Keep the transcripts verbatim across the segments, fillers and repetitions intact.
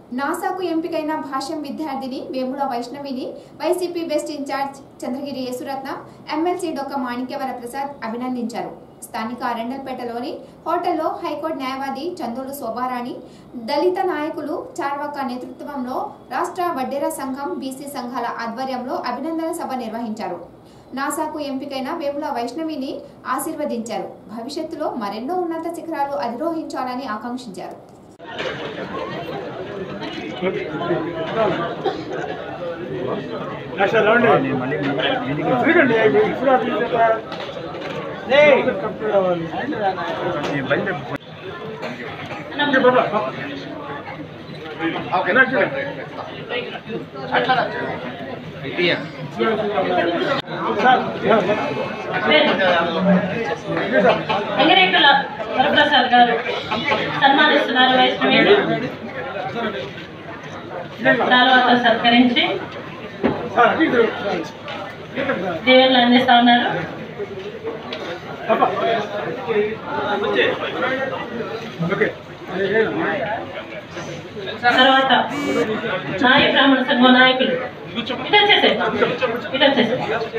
నాసాకు ఎంపికైన భాష్యం విద్యార్థిని వేముల వైష్ణవిని YCP west incharge Chandragiri Yesuratnam MLC Dokka Manikyavara Prasad అభినందించారు. స్థానిక అరండల్పేటలోని హోటల్లో హైకోర్టు న్యాయవాది చందోలు శోభారాణి, దళిత నాయకులు చార్వాక నేతృత్వంలో రాష్ట్ర వడ్డేర సంఘం, బీసీ సంఘాల ఆధ్వర్యంలో అభినందన సభ నిర్వహించారు. నాసాకు ఎంపికైన వేముల వైష్ణవిని ఆశీర్వదించారు. భవిష్యత్తులో మరెన్నో ఉన్నత శిఖరాలు అధిరోహించాలని ఆకాంక్షించారు. వెంకటేశ్వర వరప్రసాద్ గారు సన్మానిస్తున్నారు. వైష్ణవిని తర్వాత సత్కరించి దీవెనలు అందిస్తా ఉన్నారు. తర్వాత నాయ బ్రాహ్మణ సంఘం నాయకులు ఇటు వచ్చేసే ఇటు వచ్చేసే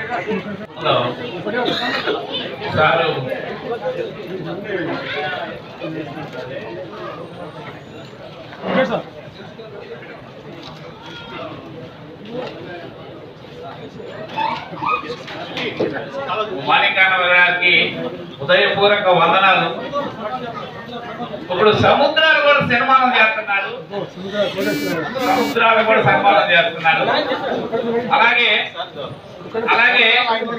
మాణిక్యవర గారికి ఉదయపూర్వక వందనాలు. ఇప్పుడు సముద్రాలు కూడా సన్మానం చేస్తున్నాడు, సముద్రాలు కూడా సన్మానం చేస్తున్నాడు. అలాగే అలాగే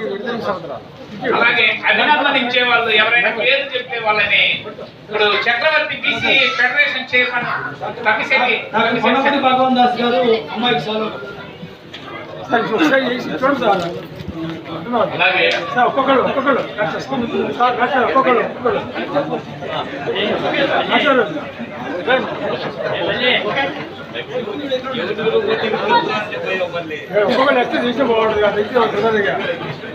అలాగే అభినందనించే వాళ్ళు ఎవరైనా పేరు చెప్పే వాళ్ళని ఇప్పుడు Chakravarthi BC federation chairman Tamisetti Bhagavan Das గారు అమ్మాయికి చాలు అలాగే ఒక్కొక్కరు ఒక్కొక్కరు ఒక్కొక్కరు ఒక్కొక్కరు ఒక్కొక్కరు ఎక్స్ చేస్తే బాగుంటుంది కదా.